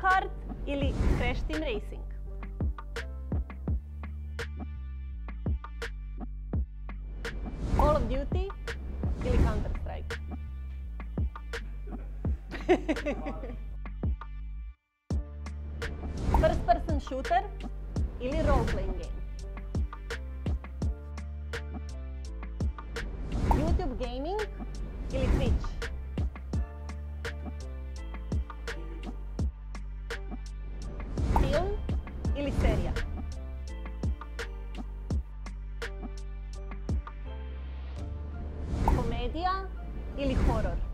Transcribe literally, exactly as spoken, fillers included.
Kart ili Crash Team Racing? Call of Duty ili Counter Strike? First person shooter ili role playing game? YouTube gaming ili Twitch? Film ili serija? Komedija ili horor?